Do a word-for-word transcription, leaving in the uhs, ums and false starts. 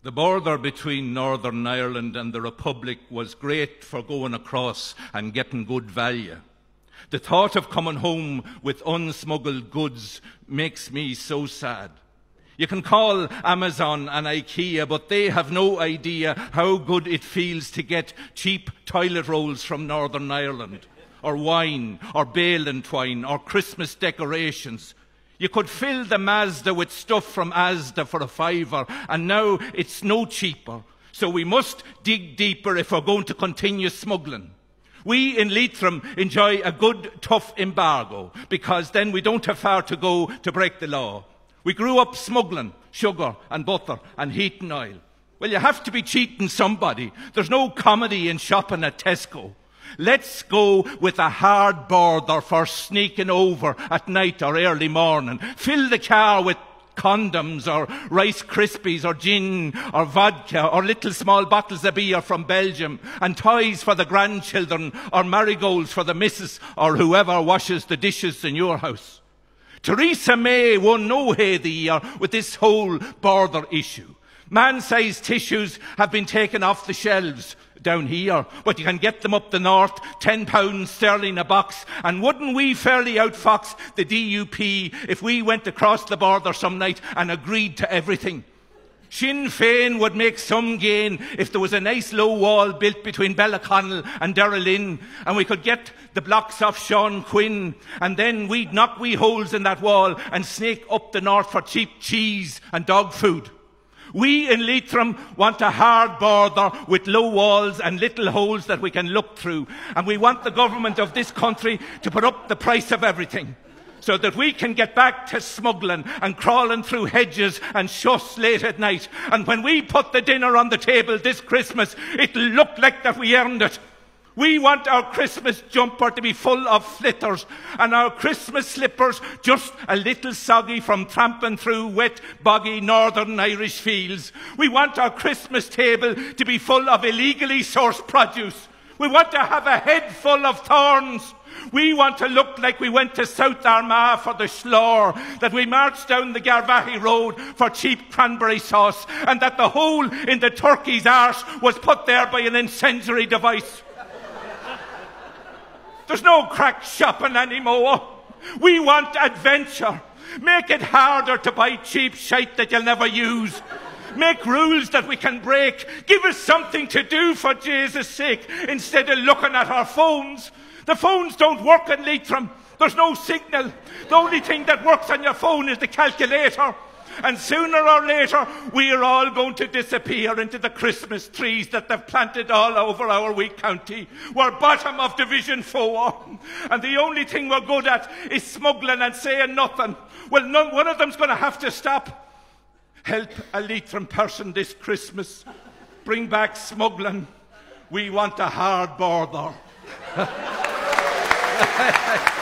The border between Northern Ireland and the Republic was great for going across and getting good value. The thought of coming home with unsmuggled goods makes me so sad. You can call Amazon and IKEA, but they have no idea how good it feels to get cheap toilet rolls from Northern Ireland, or wine, or Balin twine, or Christmas decorations. You could fill the Mazda with stuff from Asda for a fiver, and now it's no cheaper. So we must dig deeper if we're going to continue smuggling. We in Leitrim enjoy a good, tough embargo, because then we don't have far to go to break the law. We grew up smuggling sugar and butter and heating oil. Well, you have to be cheating somebody. There's no comedy in shopping at Tesco. Let's go with a hard border for sneaking over at night or early morning. Fill the car with condoms or Rice Krispies or gin or vodka or little small bottles of beer from Belgium and toys for the grandchildren or marigolds for the missus or whoever washes the dishes in your house. Theresa May won no hay the year with this whole border issue. Man-sized tissues have been taken off the shelves down here, but you can get them up the north, ten pounds sterling a box. And wouldn't we fairly outfox the D U P if we went across the border some night and agreed to everything? Sinn Féin would make some gain if there was a nice low wall built between Bellaconnell and Derrylin, and we could get the blocks off Sean Quinn, and then we'd knock wee holes in that wall and snake up the north for cheap cheese and dog food. We in Leitrim want a hard border with low walls and little holes that we can look through. And we want the government of this country to put up the price of everything so that we can get back to smuggling and crawling through hedges and shuffs late at night. And when we put the dinner on the table this Christmas, it'll look like that we earned it. We want our Christmas jumper to be full of flitters and our Christmas slippers just a little soggy from tramping through wet, boggy Northern Irish fields. We want our Christmas table to be full of illegally sourced produce. We want to have a head full of thorns. We want to look like we went to South Armagh for the Slore, that we marched down the Garvaghey Road for cheap cranberry sauce, and that the hole in the turkey's arse was put there by an incendiary device. There's no crack shopping anymore. We want adventure. Make it harder to buy cheap shite that you'll never use. Make rules that we can break. Give us something to do for Jesus' sake instead of looking at our phones. The phones don't work in Leitrim. There's no signal. The only thing that works on your phone is the calculator. And sooner or later, we are all going to disappear into the Christmas trees that they've planted all over our wee county. We're bottom of Division Four. And the only thing we're good at is smuggling and saying nothing. Well, none, one of them's going to have to stop. Help a Leitrim person this Christmas. Bring back smuggling. We want a hard border.